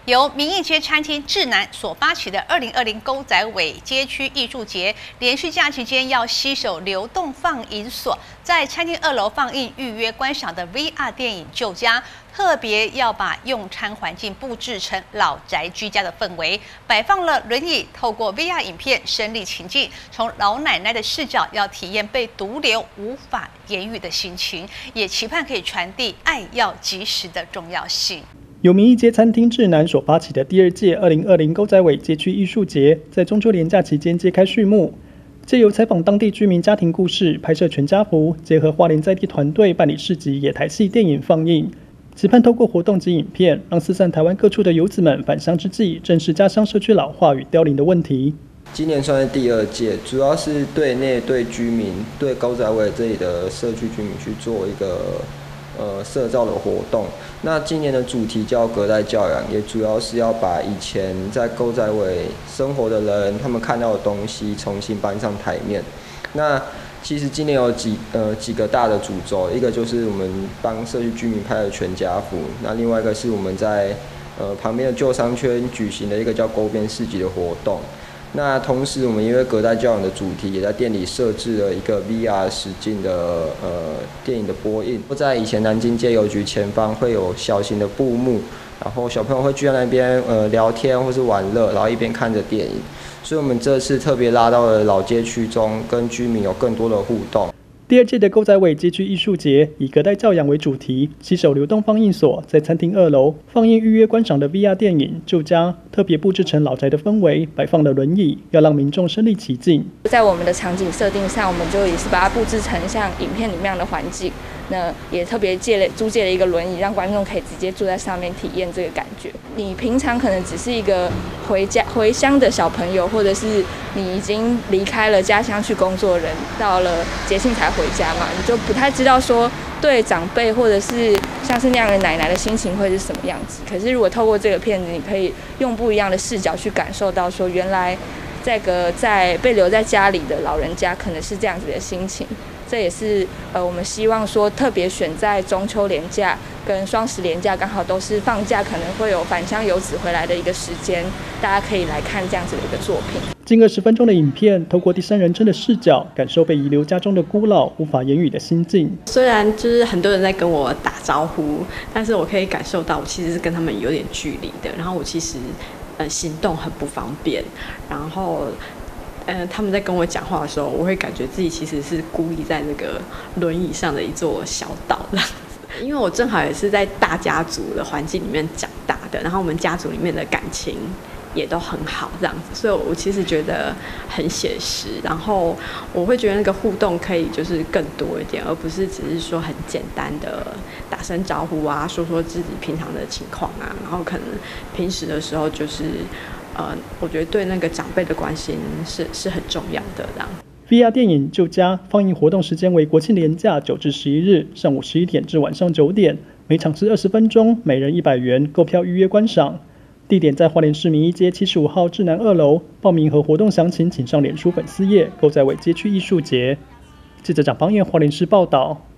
由民义街餐厅智南所发起的2020狗仔尾街区艺术节，连续假期间要携手流动放映所，在餐厅2楼放映预约观赏的 VR 电影《旧家》，特别要把用餐环境布置成老宅居家的氛围，摆放了轮椅，透过 VR 影片身临情境，从老奶奶的视角要体验被毒瘤无法言语的心情，也期盼可以传递爱要及时的重要性。 由民义街餐厅智南所发起的第2届2020狗仔尾街区艺术节，在中秋连假期间揭开序幕。借由采访当地居民家庭故事，拍摄全家福，结合花莲在地团队办理市集野台戏电影放映，期盼透过活动及影片，让四散台湾各处的游子们返乡之际，正视家乡社区老化与凋零的问题。 今年算是第2届，主要是对内对居民、对狗仔尾这里的社区居民去做一个社造的活动。那今年的主题叫隔代教养，也主要是要把以前在狗仔尾生活的人他们看到的东西重新搬上台面。那其实今年有几个大的主轴，一个就是我们帮社区居民拍的全家福，那另外一个是我们在旁边的旧商圈举行的一个叫沟边市集的活动。那同时，我们因为隔代教养的主题，也在店里设置了一个 VR 实境的电影的播映。在以前南京街邮局前方会有小型的布幕，然后小朋友会聚在那边聊天或是玩乐，然后一边看着电影。所以我们这次特别拉到了老街区中，跟居民有更多的互动。 第2届的狗仔尾街区艺术节以隔代教养为主题，携手流动放映所，在餐厅2楼放映预约观赏的 VR 电影《旧家》，特别布置成老宅的氛围，摆放了轮椅，要让民众身临其境。 在我们的场景设定上，我们就也是把它布置成像影片里面的环境。那也特别租借了一个轮椅，让观众可以直接坐在上面体验这个感觉。你平常可能只是一个回乡的小朋友，或者是你已经离开了家乡去工作的人，到了节庆才回家嘛，你就不太知道说对长辈或者是像是那样的奶奶的心情会是什么样子。可是如果透过这个片子，你可以用不一样的视角去感受到说，原来在被留在家里的老人家可能是这样子的心情。这也是我们希望说特别选在中秋连假跟双十连假刚好都是放假，可能会有返乡游子回来的一个时间，大家可以来看这样子的一个作品。 近20分钟的影片，透过第3人称的视角，感受被遗留家中的孤老无法言语的心境。 虽然就是很多人在跟我打招呼，但是我可以感受到我其实是跟他们有点距离的，然后我其实行动很不方便，然后他们在跟我讲话的时候，我会感觉自己其实是孤立在那个轮椅上的一座小岛这样子。因为我正好也是在大家族的环境里面长大的，然后我们家族里面的感情也都很好这样子，所以我其实觉得很写实，然后我会觉得那个互动可以就是更多一点，而不是只是说很简单的打声招呼啊，说说自己平常的情况啊，然后可能平时的时候就是我觉得对那个长辈的关心是很重要的这样。 VR 电影《旧家》放映活动时间为国庆连假9至11日上午11点至晚上9点，每场是20分钟，每人100元，购票预约观赏。地点在花莲市民义街75号智南2楼。报名和活动详情请上脸书粉丝页狗仔尾街区艺术节。记者蒋邦彦花莲市报道。